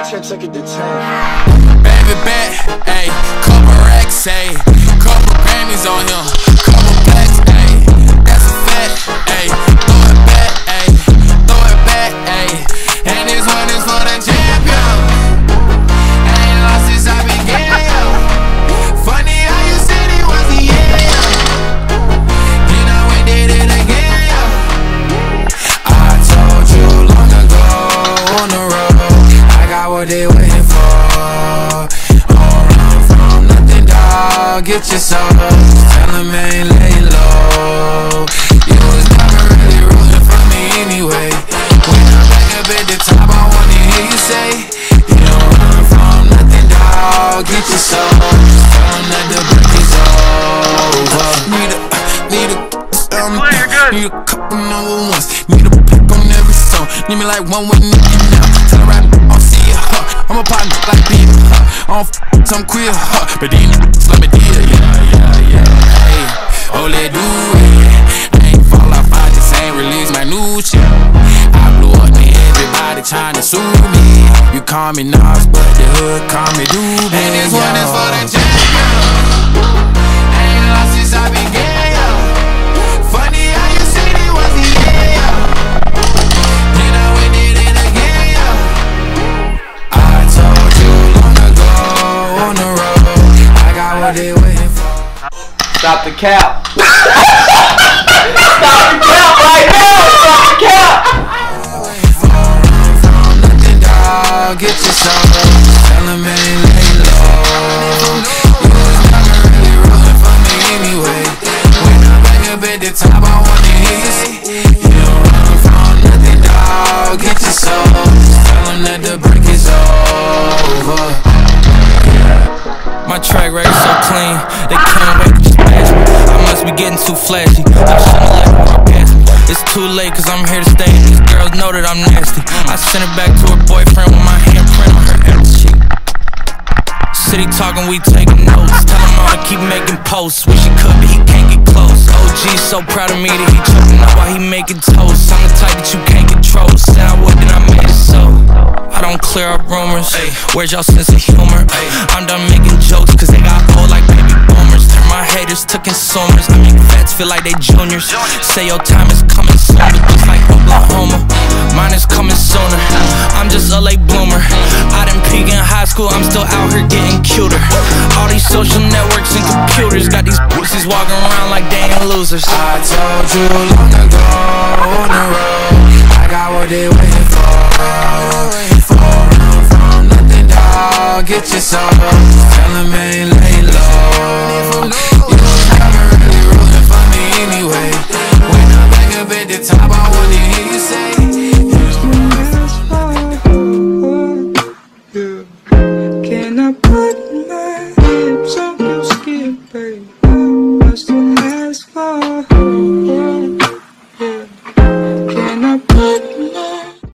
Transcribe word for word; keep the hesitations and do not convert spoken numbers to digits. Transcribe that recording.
ten, take it to ten. Baby bet, ayy, couple racks, ayy, couple Grammys on him, couple blacks, ayy, that's a fact, ayy, throw it back, ayy, throw it back, ayy, and this one is for the champion. I ain't lost since I began, yo. Funny how you said it was the end, yo. You know we did it again, yo. I told you long ago on the road, I got what they waiting for. Get your soul, tell him I ain't lay low. You was never really rooting for me anyway. When I'm back up at the top, I wanna hear you say, you don't run from nothing, dawg. Get your soul, tell him that the break is over. Need a, need a, um, need a couple number ones. Need a pack on every song. Need me like one with Nicki now. Tell her right, I'll see ya, huh. I'm a partner like being, huh. I don't f some queer, huh. But then let me deal, yeah, yeah, yeah. Hey, oh, let do it. I ain't fall off, I just ain't release my new shit. I blew up and everybody trying to sue me. You call me Nas, but the hood call me Doobie. And this one is for the champion. I ain't lost since I began, yo. Funny how you said it was the end, yo. You know we did it again, yo. I told you long ago on the road, I got what they waiting for. Stop the cap. Stop the cap right now. Stop the cap. Get your soul, tell him I ain't lay low. You was never really rooting for me anyway. When I'm back up at the top, I wanna hear you say, you don't run from nothing, dawg. Get your soul, tell him that the break is over. My track record so clean, they can't wait to smash me. I must be getting too flashy. I shouldn't let her walk past me. It's too late cause I'm here to stay. These girls know that I'm nasty. I sent her back to her boyfriend with my handprint on her ass cheek. City talking, we taking notes. Tell him all to keep making posts. Wish he could, but he can't get close. O G's so proud of me that he choking up while he making toast. I'm the type that you can't control. Said I would, then I made it so. I don't clear up rumors. Where's y'all sense of humor? I'm done making jokes cause they got old like baby boomers. Turn my haters to consumers. I make vets feel like they juniors. Say your time is coming soon, but just like Oklahoma, mine is coming sooner. I'm just a late bloomer. I didn't peak in high school, I'm still out here getting cuter. All these social networks and computers got these pussies walking around like they ain't losers. I told you long ago on the road, I got what they waiting for. For run from nothing, dawg. Get your soul, tell him